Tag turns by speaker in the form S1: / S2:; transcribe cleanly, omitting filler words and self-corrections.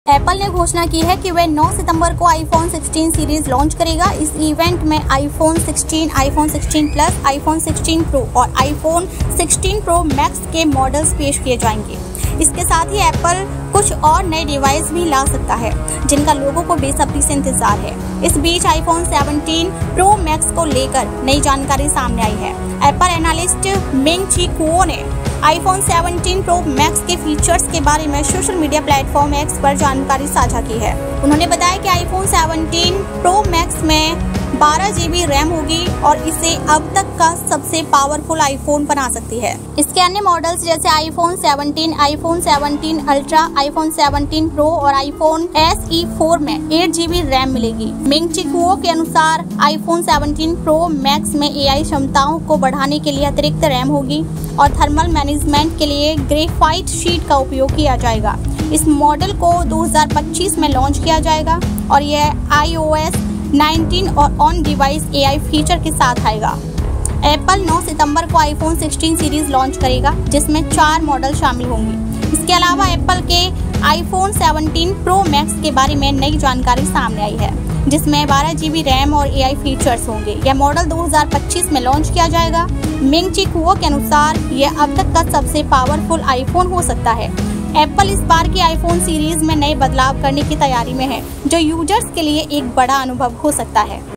S1: Apple ने घोषणा की है कि वह 9 सितंबर को आईफोन 16 सीरीज लॉन्च करेगा। इस इवेंट में iPhone 16, iPhone 16 plus, iPhone 16 pro और आईफोन 16 प्रो मैक्स के मॉडल्स पेश किए जाएंगे। इसके साथ ही एप्पल कुछ और नए डिवाइस भी ला सकता है, जिनका लोगों को बेसब्री से इंतजार है। इस बीच आईफोन 17 प्रो मैक्स को लेकर नई जानकारी सामने आई है। एप्पल एनालिस्ट मिंग-ची कुओ ने आईफोन 17 प्रो मैक्स के फीचर्स के बारे में सोशल मीडिया प्लेटफॉर्म एक्स पर जानकारी साझा की है। उन्होंने बताया कि आईफोन 17 प्रो मैक्स में 12 GB रैम होगी और इसे अब तक का सबसे पावरफुल आईफोन बना सकती है। इसके अन्य मॉडल्स जैसे iPhone 17, iPhone 17 ultra, iPhone 17 pro और आईफोन SE 4 में 8 GB रैम मिलेगी। मिंग-ची कुओ के अनुसार आईफोन 17 प्रो मैक्स में AI क्षमताओं को बढ़ाने के लिए अतिरिक्त रैम होगी और थर्मल मैनेजमेंट के लिए ग्रेफाइट शीट का उपयोग किया जाएगा। इस मॉडल को 2025 में लॉन्च किया जाएगा और यह iOS 19 और ऑन डिवाइस AI फीचर के साथ आएगा। एप्पल 9 सितंबर को आईफोन 16 सीरीज लॉन्च करेगा, जिसमें 4 मॉडल शामिल होंगे। इसके अलावा एप्पल के आईफोन 17 प्रो मैक्स के बारे में नई जानकारी सामने आई है, जिसमें 12 GB रैम और AI फीचर्स होंगे। यह मॉडल 2025 में लॉन्च किया जाएगा। मिंग-ची कुओ के अनुसार यह अब तक का सबसे पावरफुल आईफोन हो सकता है। एप्पल इस बार की आईफोन सीरीज में नए बदलाव करने की तैयारी में है, जो यूजर्स के लिए एक बड़ा अनुभव हो सकता है।